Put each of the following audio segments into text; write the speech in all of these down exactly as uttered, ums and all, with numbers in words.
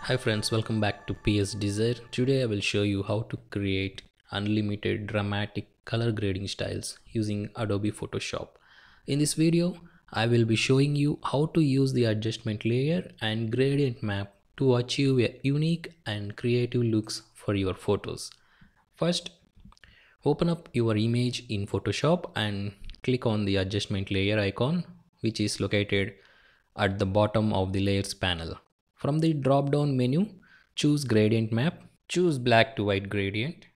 Hi friends, welcome back to PSDESIRE. Today I will show you how to create unlimited dramatic color grading styles using Adobe Photoshop. In this video, I will be showing you how to use the adjustment layer and gradient map to achieve a unique and creative looks for your photos. First, open up your image in Photoshop and click on the adjustment layer icon, which is located at the bottom of the layers panel. From the drop down menu, choose gradient map, choose black to white gradient.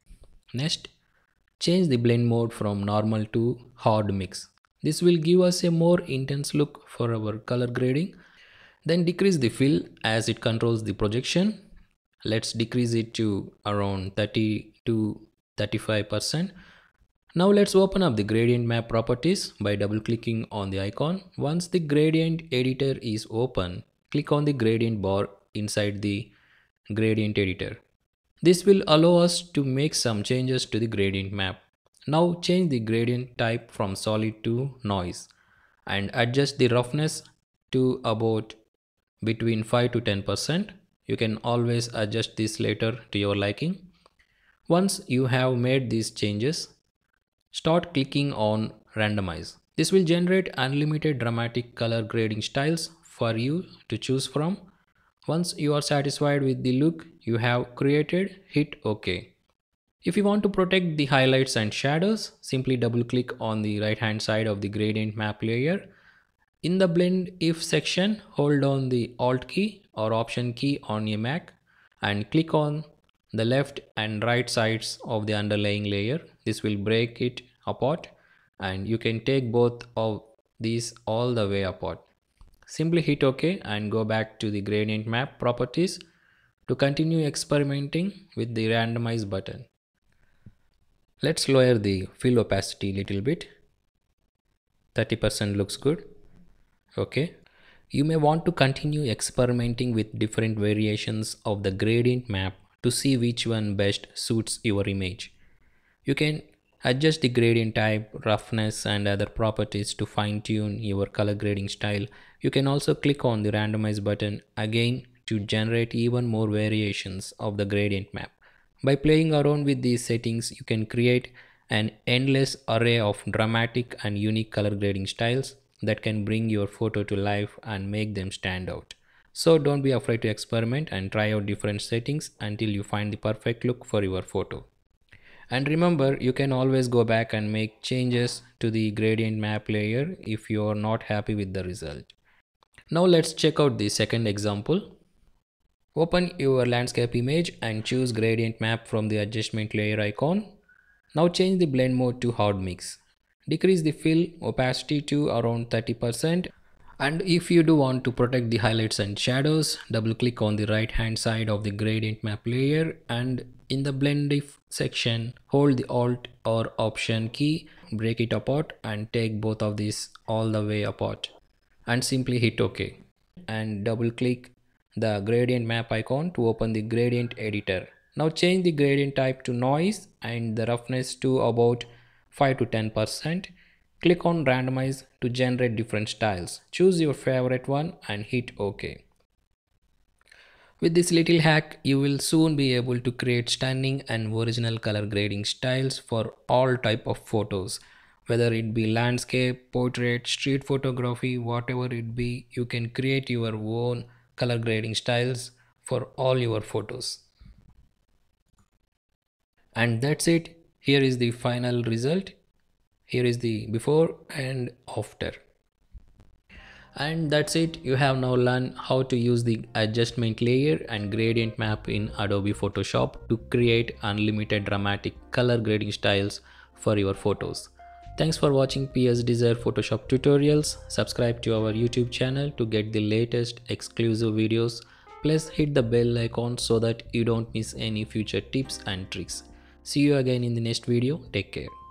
Next, change the blend mode from normal to hard mix. This will give us a more intense look for our color grading. Then decrease the fill as it controls the projection. Let's decrease it to around thirty to thirty-five percent. Now let's open up the gradient map properties by double clicking on the icon. Once the gradient editor is open, click on the gradient bar inside the gradient editor. This will allow us to make some changes to the gradient map. Now change the gradient type from solid to noise and adjust the roughness to about between five to ten percent. You can always adjust this later to your liking. Once you have made these changes, start clicking on Randomize. This will generate unlimited dramatic color grading styles for you to choose from. Once you are satisfied with the look you have created, hit OK. If you want to protect the highlights and shadows, simply double click on the right hand side of the gradient map layer. In the blend if section, hold on the Alt key or Option key on your Mac and click on the left and right sides of the underlying layer. This will break it apart and you can take both of these all the way apart. Simply hit OK and go back to the gradient map properties to continue experimenting with the randomize button. Let's lower the fill opacity a little bit. thirty percent looks good. Okay. You may want to continue experimenting with different variations of the gradient map to see which one best suits your image. You can adjust the gradient type, roughness and other properties to fine-tune your color grading style. You can also click on the randomize button again to generate even more variations of the gradient map. By playing around with these settings, you can create an endless array of dramatic and unique color grading styles that can bring your photo to life and make them stand out. So don't be afraid to experiment and try out different settings until you find the perfect look for your photo. And remember, you can always go back and make changes to the gradient map layer if you are not happy with the result. Now let's check out the second example. Open your landscape image and choose gradient map from the adjustment layer icon. Now change the blend mode to hard mix. Decrease the fill opacity to around thirty percent. And if you do want to protect the highlights and shadows, double click on the right hand side of the gradient map layer and in the blend if section, hold the Alt or Option key, break it apart and take both of these all the way apart and simply hit OK and double click the gradient map icon to open the gradient editor. Now change the gradient type to noise and the roughness to about five to ten percent. Click on Randomize to generate different styles. Choose your favorite one and hit OK. With this little hack, you will soon be able to create stunning and original color grading styles for all type of photos. Whether it be landscape, portrait, street photography, whatever it be, you can create your own color grading styles for all your photos. And that's it. Here is the final result. Here is the before and after. And that's it. You have now learned how to use the adjustment layer and gradient map in Adobe Photoshop to create unlimited dramatic color grading styles for your photos. Thanks for watching PSDESIRE Photoshop tutorials. Subscribe to our YouTube channel to get the latest exclusive videos. Plus hit the bell icon so that you don't miss any future tips and tricks. See you again in the next video. Take care.